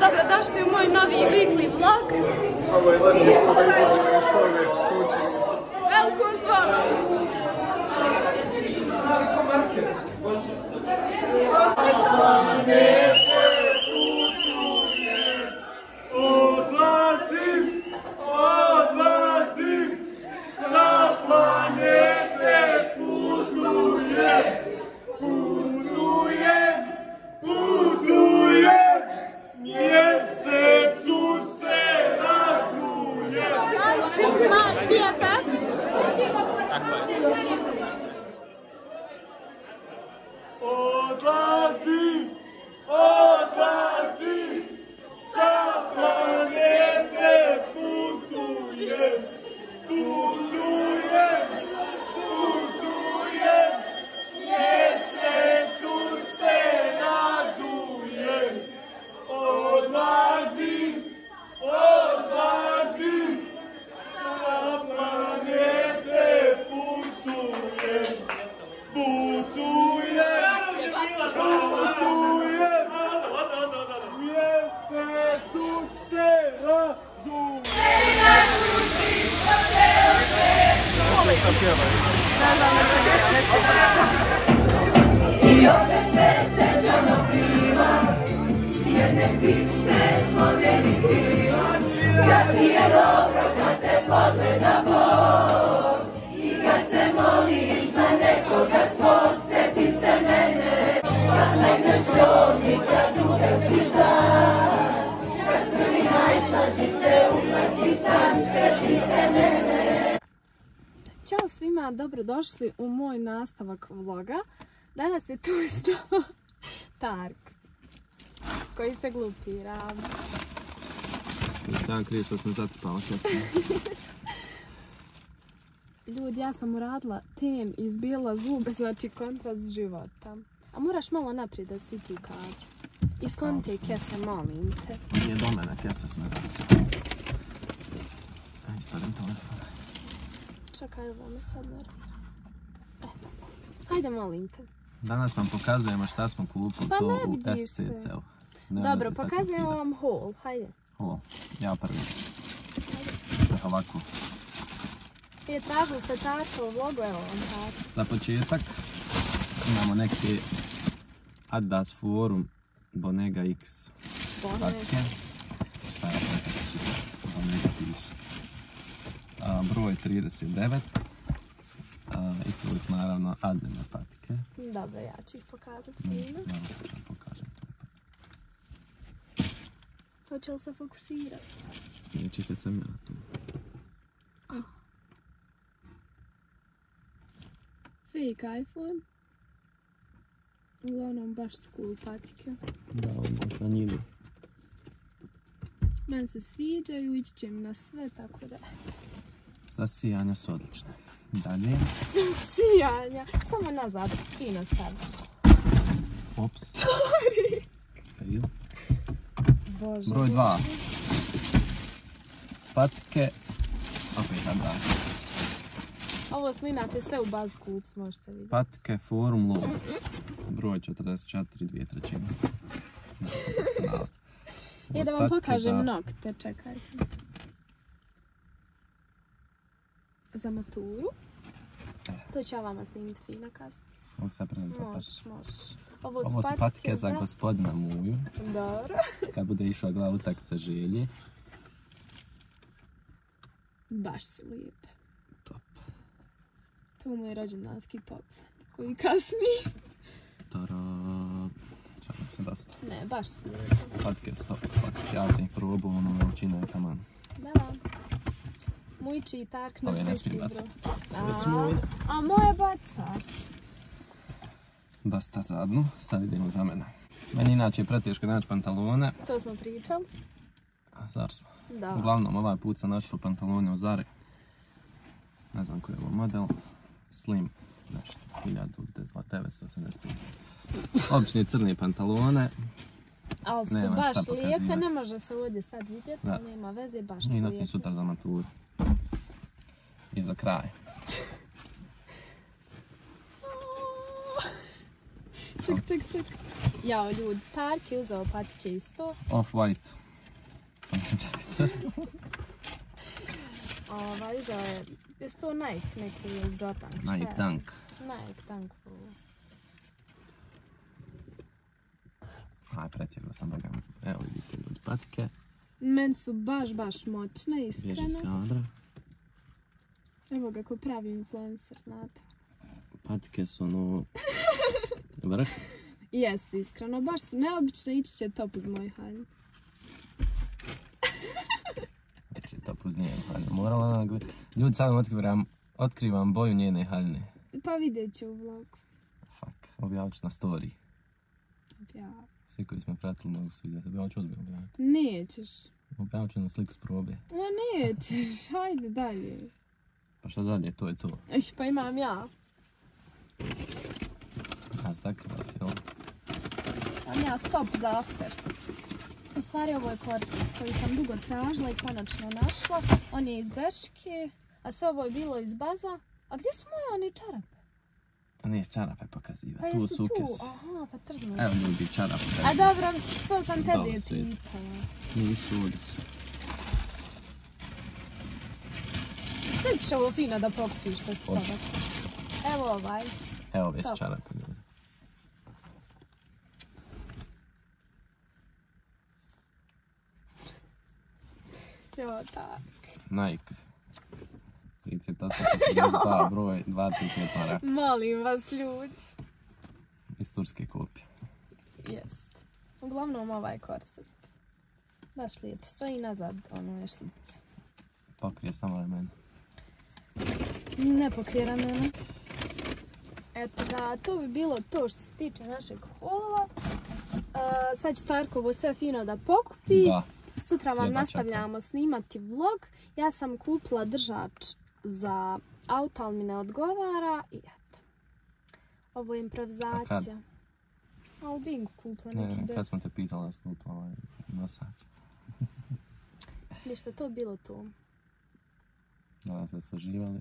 dobrodošli u moj novi weekly vlog. Ovo je zadnje kada izađemo iz škole ko učenici. Veliko zvono! Odlazim, sa planete putujem, mjesecu se radujem. This is my BFF. Odlazim, sa planete putujem, mjesecu se radujem. Odlazim, sa planete putujem, mjesecu se radujem. I opet se sećamo krila, jedne piste smo meni krila. Kad ti je dobro, kad te pogleda Bog, i kad se moliš za nekoga svog, sjeti se mene. Kad legneš ljom i kad ugasiš dan, kad prvi najslađi te umleti san, sjeti se mene. Ćao svima, dobrodošli u moj nastavak vloga. Danas je tu isto Tark, koji se glupira. Sam kriv što smo zatrpala kasnije. Ljudi, ja sam uradila ten i izbila zube, znači kontrast života. A moraš malo naprijed da si ti kadru. Iskloni te kese, molim te. Nije do mene, kesa sme zatrpala. Aj, stavim telefon. Čekaj, ovo me sad nervira. Hajde, molim te. Danas vam pokazujemo šta smo kupili Pa to ne u vidiš se. SCC-u. Dobro, pokazujem vam haul, hajde. Ovo, ja prvi. Ovako. Je tražili ste Tarkovo vlogu, evo vam Tark. Za početak imamo neke Adidas Forum Bonega X patike. Šta je ovo čita? Bonega piše. Broj 39. I tu smo naravno Adine patike. Dobro, ja ću ih pokazati. Dobro, ću pokažem to. Hoće li se fokusirati? Neće kad sam ja tu. Fake iPhone. Uglavnom baš cool patike. Da, ovo možda njili. Meni se sviđaju, ići će mi na sve, tako da... Zasijanja su odlične. Dalje. Sijanja! Samo nazad, fino stavi. Ops. Sorry! Fail. Bože. Broj 2. Patike. Opet Adidas. Ovo smo inače sve u Buzz Coops, možete vidjeti. Patike Forum Low. Broj 44, 2/3. I da vam pokažem nokte, čekajte. Za maturu. To ću ja vama snimiti fino kasnije. Mogu sad predati patike. Možeš. Ovo su patike za gospodina Muju. Dobro. Kad bude išao gleda utakmica Želje. Baš su lijepe. Top. To je moj rođendanski poklon, koji kasnije. Tada. Čekam se dosta. Ne, baš su lijepe. Patike stop. Patike, ja sam ih probao, ono učinu je taman. Da. Mujči i Tark na Ove ne siti, smijem bro. bacati. A moje bacaš. Dosta zadnu, sad idemo za mene. Meni inače je preteško naći pantalone. To smo pričali. Zar smo? Da. Uglavnom ovaj put sam našao pantalone u Zari. Ne znam koji je ovo model. Slim nešto. 1985. Obični crni pantalone. Ali su Nema baš šta lijepe, pokazivati. ne može se ovdje sad vidjeti, Da. nema veze, baš su I lijepe. nosim sutra za maturu. I za kraj. ček. Jao, ljudi, Tark je uzeo patike isto. Off-white. Uzeo je, jesu to Nike neki ili Jordan? Nike Dunk. Nike Dunk. Aj, pretjerao sam da ga... Evo vidite ljudi, patike. Meni su baš moćne, iskreno. Bježi iz kadra. Evo ga ko pravi influencer, znate. Patike su ono... vrh. Jeste, iskreno, baš su neobične, ići će top uz moj haljin. Ići će top uz njenu haljinu. Morala ona... Ljudi, sad otkrivam boju njene haljine. Pa vidjet ću u vlogu. Fuck, objavit ću na story. Ja. Svi koji smo pratili mogu se vidjeti. Objavit ću ozbiljno objaviti. Nećeš. Objavit ću na sliku s probe. Ma nećeš, hajde dalje. Pa šta dalje, to je to. Pa imam ja. A, sakrila si ovo. Imam ja top za after. U stvari ovo je korset koji sam dugo tražila i konačno našla. On je iz Berške, a sve ovo je bilo iz Baza. A gdje su moje oni čarape? A nije čarape pokaziva, Pa tu jesu suke tu, si. aha, pa trzno. Evo ljudi, čarape. A dobro, to sam tebi Dobro, svi. pitala. Nisu ulicu. Sve ćeš ovo fino da pokupiš što si toga. Evo ovaj. Evo ove su Top. čarape ljudi. Jo, tak. Nike. 38, broj 20 para. Molim vas, ljudi. Iz turske kopije. Jest. Uglavnom ovaj korset. Baš lijep. Stoji nazad, ono je šlic. Pokrije samo ramena. Ne pokrije ramena. Eto ga, to bi bilo to što se tiče našeg haula. Sad će Tarko ovo sve fino da pokupi. Da. Sutra vam Jedva nastavljamo snimati vlog. Ja sam kupila držač za auto, ali mi ne odgovara. I eto. Ovo je improvizacija. A u Bingu kupila neki Ne, bez. kad smo te pitali da si kupila ovaj nosač. Ništa, to bilo to. Da nas se slaživali.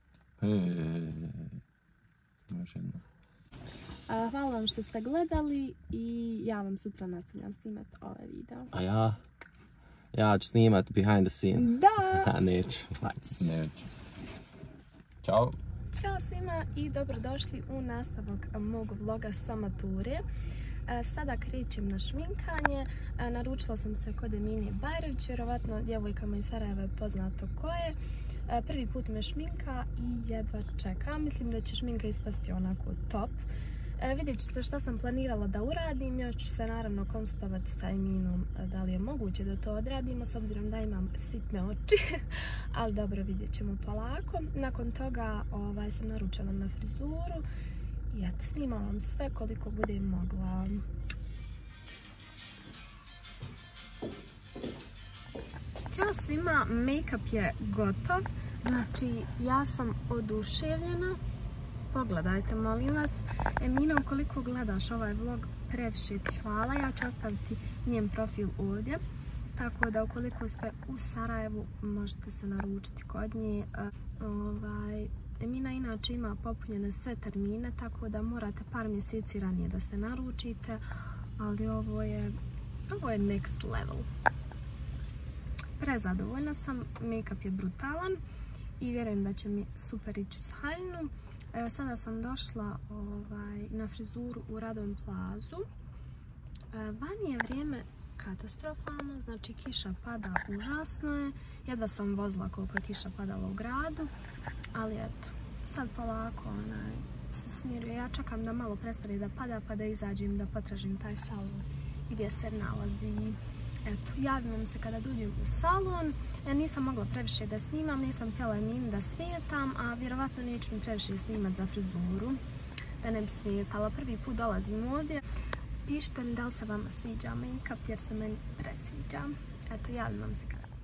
Još jedno. Hvala vam što ste gledali i ja vam sutra nastavljam snimati ovaj video. A ja ću snimat behind the scene. Da! A neću. Neću. Ćao. Ćao svima i dobrodošli u nastavak mog vloga sa mature. Sada krećem na šminkanje. Naručila sam se kod Emine Bajrović, vjerovatno djevojkama iz Sarajeva je poznato ko je. Prvi put me šminka i jedva čekam. Mislim da će šminka ispasti onako top. Vidjet ćete što sam planirala da uradim. Još ću se naravno konsultovati sa Eminom da li je moguće da to odradimo s obzirom da imam sitne oči. Ali dobro, vidjet ćemo polako. Nakon toga sam naručila na frizuru. I eto, snimam vam sve koliko budem mogla. Ćao svima, make-up je gotov. Znači, ja sam oduševljena. Pogledajte, molim vas. Emina, ukoliko gledaš ovaj vlog, previše ti hvala. Ja ću ostaviti njen profil ovdje. Tako da ukoliko ste u Sarajevu, možete se naručiti kod nje. Emina inače ima popunjene sve termine, tako da morate par mjeseci ranije da se naručite. Ali ovo je next level. Prezadovoljna sam, make-up je brutalan i vjerujem da će mi super ići uz haljinu. Sada sam došla na frizuru u Radom Plazu. Vani je vrijeme katastrofalno, znači kiša pada užasno je. Jedva sam vozila koliko je kiša padala u gradu, ali eto, sad polako se smiruje. Ja čekam da malo prestane da pada pa da izađem da potražim taj salon gdje se nalazi. Eto, javim vam se kada dođem u salon. Nisam mogla previše da snimam, nisam htjela Emini da smijetam, a vjerovatno neću mi previše snimat za frizuru, da ne bi smijetala. Prvi put dolazim ovdje. Pišite mi da li se vama sviđa make-up jer se meni presviđa. Eto, javim vam se kasnije.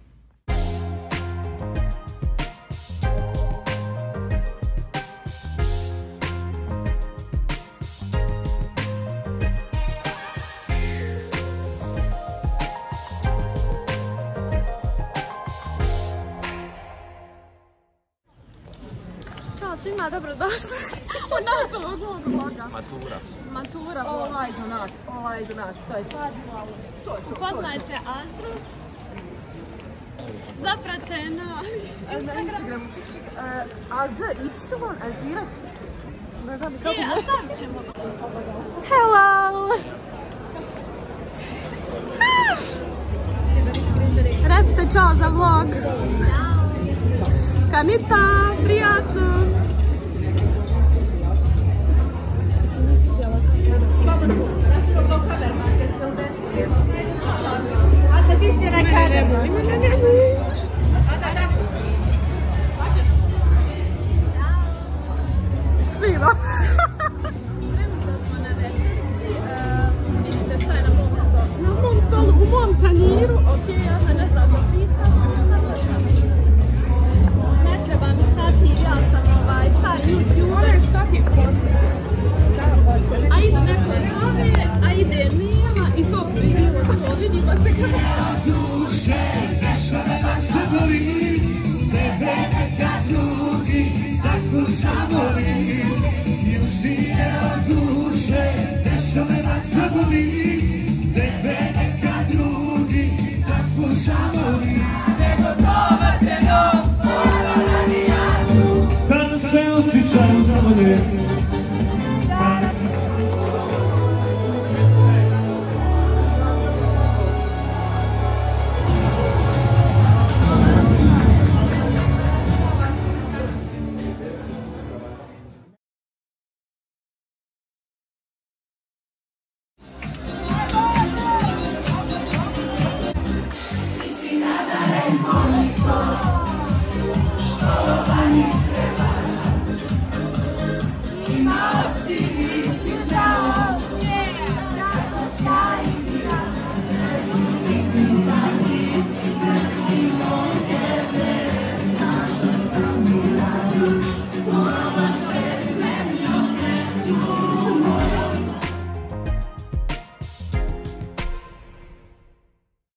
Ćao svima, dobrodošli u nastavak ovog vloga. Matura. Matura. Ova je za nas, to je sladilo, ali to je to. Upoznajte Azru. Zapratite na Instagramu, AZY, Azira, ne znam kako je. Ostavit ćemo. Hello! Recite čao za vlog. Kanita, prijatno!